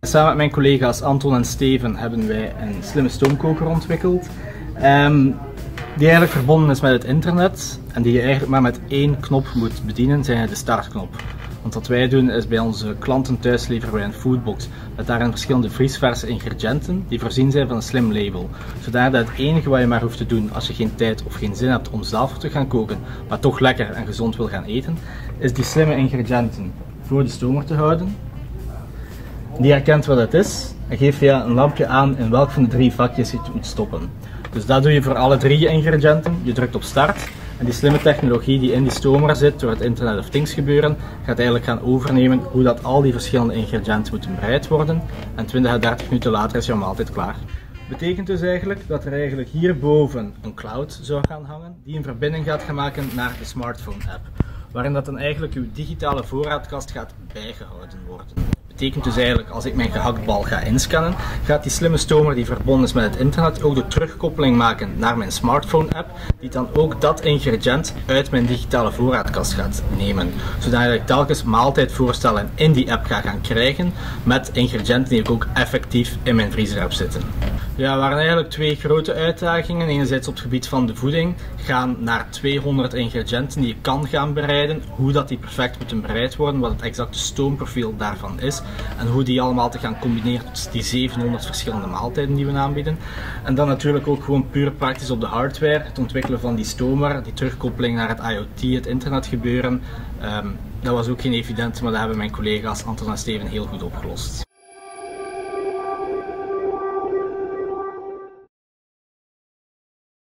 Samen met mijn collega's Anton en Steven hebben wij een slimme stoomkoker ontwikkeld. Die eigenlijk verbonden is met het internet en die je eigenlijk maar met één knop moet bedienen, zijn de startknop. Want wat wij doen is bij onze klanten thuis leveren wij een foodbox met daarin verschillende vriesverse ingrediënten die voorzien zijn van een slim label. Zodat het enige wat je maar hoeft te doen als je geen tijd of geen zin hebt om zelf te gaan koken, maar toch lekker en gezond wil gaan eten, is die slimme ingrediënten voor de stomer te houden. Die herkent wat het is en geeft via een lampje aan in welk van de drie vakjes je het moet stoppen. Dus dat doe je voor alle drie ingrediënten. Je drukt op start en die slimme technologie die in die stomer zit door het Internet of Things gebeuren, gaat eigenlijk gaan overnemen hoe dat al die verschillende ingrediënten moeten bereid worden. En 20 à 30 minuten later is jouw maaltijd klaar. Betekent dus eigenlijk dat er eigenlijk hierboven een cloud zou gaan hangen die een verbinding gaat gaan maken naar de smartphone app. Waarin dat dan eigenlijk uw digitale voorraadkast gaat bijgehouden worden. Betekent dus eigenlijk, als ik mijn gehaktbal ga inscannen, gaat die slimme stomer die verbonden is met het internet ook de terugkoppeling maken naar mijn smartphone app, die dan ook dat ingrediënt uit mijn digitale voorraadkast gaat nemen. Zodat ik telkens maaltijdvoorstellen in die app ga gaan krijgen met ingrediënten die ik ook effectief in mijn vriezer heb zitten. Ja, er waren eigenlijk twee grote uitdagingen. Enerzijds op het gebied van de voeding, gaan naar 200 ingrediënten die je kan gaan bereiden, hoe dat die perfect moeten bereid worden, wat het exacte stoomprofiel daarvan is en hoe die allemaal te gaan combineren tot die 700 verschillende maaltijden die we aanbieden. En dan natuurlijk ook gewoon puur praktisch op de hardware, het ontwikkelen van die stomer, die terugkoppeling naar het IoT, het internetgebeuren. Dat was ook geen evident, maar dat hebben mijn collega's Anton en Steven heel goed opgelost.